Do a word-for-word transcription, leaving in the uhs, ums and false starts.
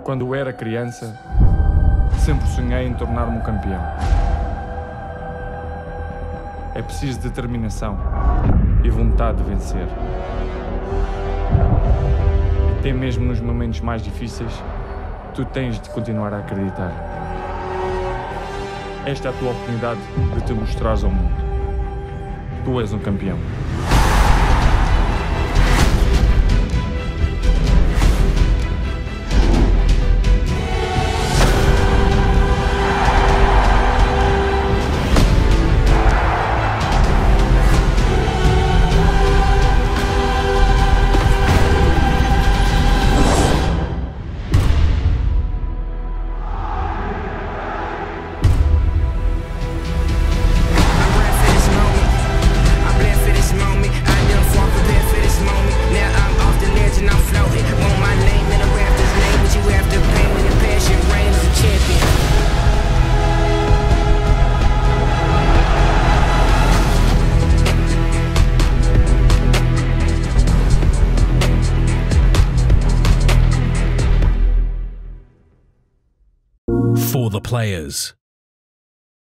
Quando era criança, sempre sonhei em tornar-me um campeão. É preciso determinação e vontade de vencer. E até mesmo nos momentos mais difíceis, tu tens de continuar a acreditar. Esta é a tua oportunidade de te mostrares ao mundo. Tu és um campeão. For the players.